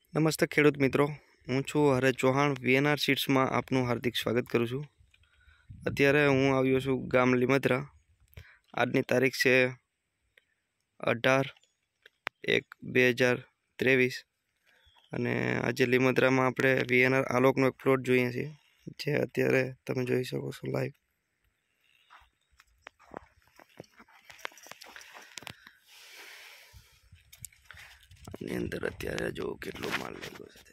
नमस्ते खेडूत मित्रों, हूँ छू हरे चौहान वीएनआर सीड्स में आपनु हार्दिक स्वागत करूँ छूँ। अत्यारे हूँ आव्यो छूँ गाम लीमद्रा। आजनी तारीख से 18/1/2023 अने आज लीमद्रा में आपणे वीएनआर आलोकनो एक प्लॉट जोईए छीए, जे अत्यारे तमे जोई शको छो लाइव। आनी अंदर अत्यारे जो केटलो माल लाग्यो छे।